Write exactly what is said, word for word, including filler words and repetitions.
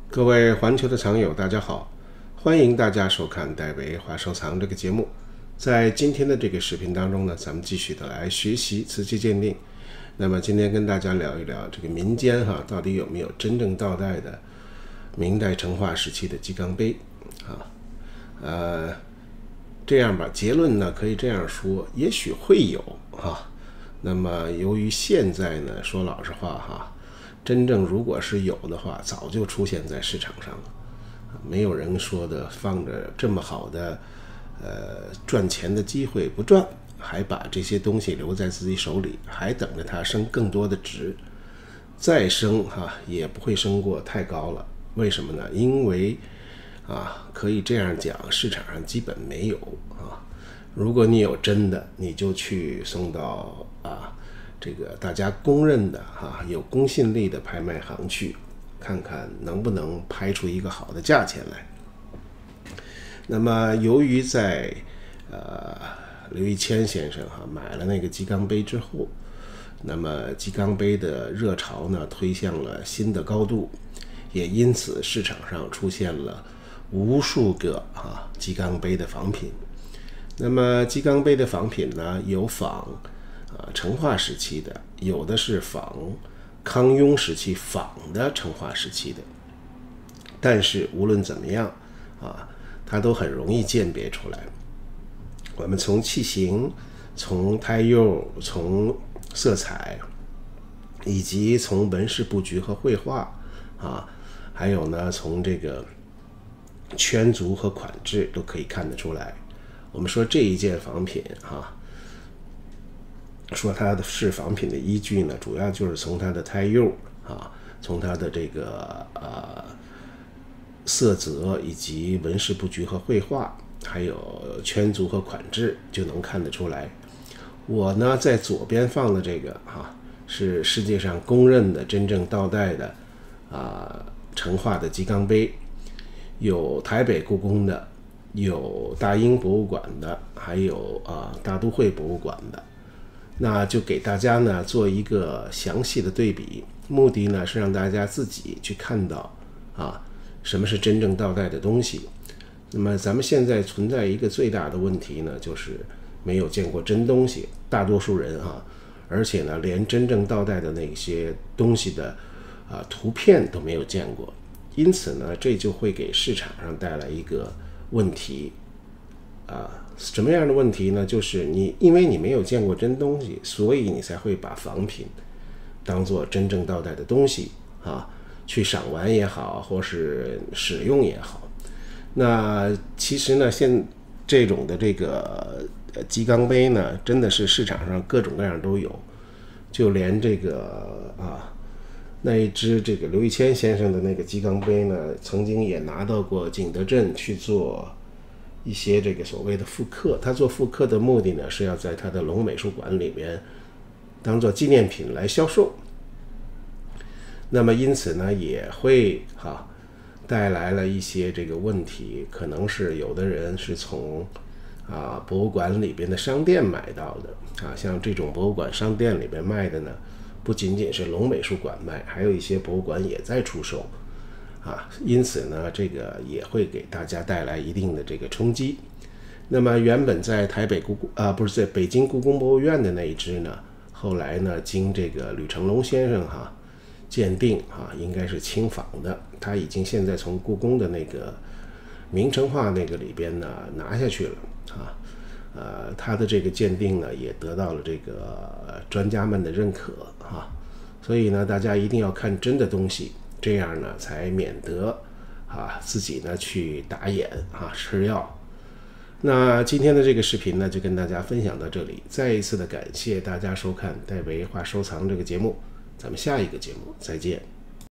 各位环球的藏友，大家好，欢迎大家收看戴维华收藏这个节目。在今天的这个视频当中呢，咱们继续的来学习瓷器鉴定。那么今天跟大家聊一聊这个民间哈，到底有没有真正倒带的明代成化时期的鸡缸杯啊？呃，这样吧，结论呢可以这样说，也许会有哈。那么由于现在呢，说老实话哈。真正如果是有的话，早就出现在市场上了。没有人说的放着这么好的呃赚钱的机会不赚，还把这些东西留在自己手里，还等着它升更多的值。再升哈、啊、也不会升过太高了。为什么呢？因为啊可以这样讲，市场上基本没有啊。如果你有真的，你就去送到啊。这个大家公认的哈、啊、有公信力的拍卖行去看看能不能拍出一个好的价钱来。那么由于在呃刘一谦先生哈、啊、买了那个鸡缸杯之后，那么鸡缸杯的热潮呢推向了新的高度，也因此市场上出现了无数个啊鸡缸杯的仿品。那么鸡缸杯的仿品呢，有仿啊，成化时期的，有的是仿康雍时期仿的成化时期的，但是无论怎么样啊，它都很容易鉴别出来。我们从器型、从胎釉、从色彩，以及从纹饰布局和绘画啊，还有呢，从这个圈足和款制都可以看得出来。我们说这一件仿品哈、啊。说它的是仿品的依据呢，主要就是从它的胎釉啊，从它的这个呃色泽以及纹饰布局和绘画，还有圈足和款制就能看得出来。我呢在左边放的这个哈、啊，是世界上公认的真正倒带的啊成化的鸡缸杯，有台北故宫的，有大英博物馆的，还有啊大都会博物馆的。那就给大家呢做一个详细的对比，目的呢是让大家自己去看到啊什么是真正倒带的东西。那么咱们现在存在一个最大的问题呢，就是没有见过真东西，大多数人啊，而且呢连真正倒带的那些东西的啊图片都没有见过，因此呢这就会给市场上带来一个问题啊。什么样的问题呢？就是你因为你没有见过真东西，所以你才会把仿品当做真正倒带的东西啊，去赏玩也好，或是使用也好。那其实呢，现这种的这个鸡缸杯呢，真的是市场上各种各样都有，就连这个啊那一只这个刘一谦先生的那个鸡缸杯呢，曾经也拿到过景德镇去做一些这个所谓的复刻。他做复刻的目的呢，是要在他的龙美术馆里面当做纪念品来销售。那么因此呢，也会哈、啊、带来了一些这个问题，可能是有的人是从啊博物馆里边的商店买到的啊，像这种博物馆商店里边卖的呢，不仅仅是龙美术馆卖，还有一些博物馆也在出售。啊，因此呢，这个也会给大家带来一定的这个冲击。那么原本在台北故宫啊，不是在北京故宫博物院的那一只呢，后来呢，经这个吕成龙先生哈、啊、鉴定啊，应该是轻仿的，他已经现在从故宫的那个明成化那个里边呢拿下去了啊。呃，他的这个鉴定呢，也得到了这个专家们的认可啊。所以呢，大家一定要看真的东西。这样呢，才免得啊自己呢去打眼啊吃药。那今天的这个视频呢，就跟大家分享到这里。再一次的感谢大家收看戴维画收藏这个节目，咱们下一个节目再见。